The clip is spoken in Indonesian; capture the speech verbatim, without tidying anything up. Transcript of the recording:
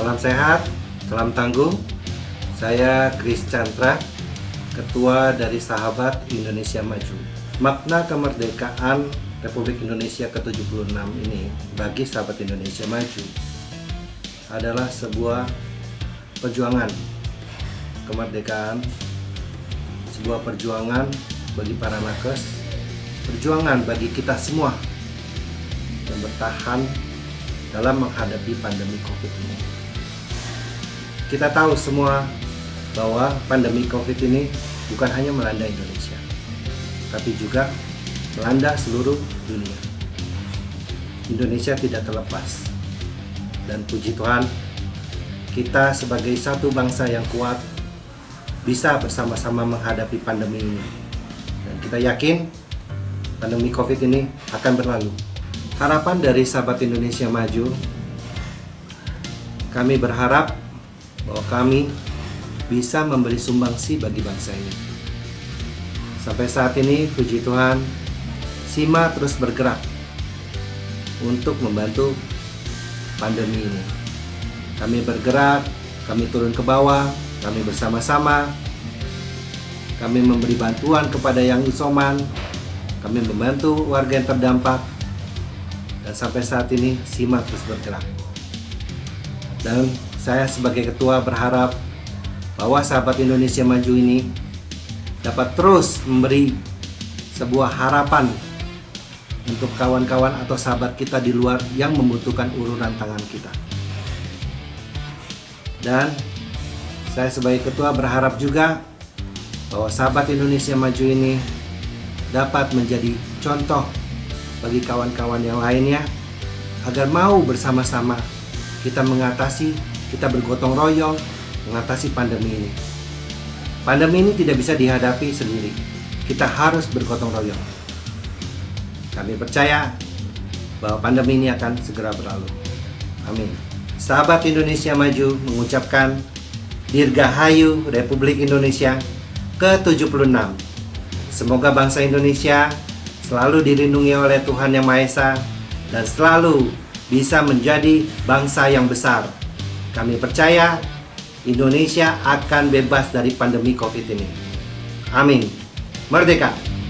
Salam sehat, salam tangguh. Saya Kris Chandra, Ketua dari Sahabat Indonesia Maju. Makna kemerdekaan Republik Indonesia ke tujuh puluh enam ini bagi Sahabat Indonesia Maju adalah sebuah perjuangan kemerdekaan, sebuah perjuangan bagi para nakes, perjuangan bagi kita semua yang bertahan dalam menghadapi pandemi COVID ini. Kita tahu semua bahwa pandemi COVID ini bukan hanya melanda Indonesia, tapi juga melanda seluruh dunia. Indonesia tidak terlepas. Dan puji Tuhan, kita sebagai satu bangsa yang kuat bisa bersama-sama menghadapi pandemi ini. Dan kita yakin pandemi COVID ini akan berlalu. Harapan dari Sahabat Indonesia Maju, kami berharap bahwa kami bisa memberi sumbangsi bagi bangsa ini. Sampai saat ini, puji Tuhan, S I M A terus bergerak untuk membantu pandemi ini. Kami bergerak, kami turun ke bawah, kami bersama-sama, kami memberi bantuan kepada yang isoman, kami membantu warga yang terdampak, dan sampai saat ini S I M A terus bergerak. Dan saya sebagai ketua berharap bahwa Sahabat Indonesia Maju ini dapat terus memberi sebuah harapan untuk kawan-kawan atau sahabat kita di luar yang membutuhkan uluran tangan kita. Dan saya sebagai ketua berharap juga bahwa Sahabat Indonesia Maju ini dapat menjadi contoh bagi kawan-kawan yang lainnya agar mau bersama-sama kita mengatasi, kita bergotong royong mengatasi pandemi ini. Pandemi ini tidak bisa dihadapi sendiri. Kita harus bergotong royong. Kami percaya bahwa pandemi ini akan segera berlalu. Amin. Sahabat Indonesia Maju mengucapkan Dirgahayu Republik Indonesia ke tujuh puluh enam. Semoga bangsa Indonesia selalu dilindungi oleh Tuhan Yang Maha Esa dan selalu bisa menjadi bangsa yang besar. Kami percaya Indonesia akan bebas dari pandemi COVID ini. Amin. Merdeka!